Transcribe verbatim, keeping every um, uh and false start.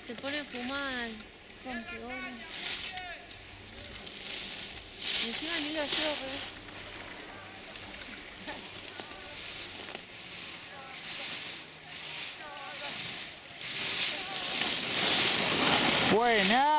Se pone a fumar, rompeola. Y encima ni lo llevo, pero... Buena.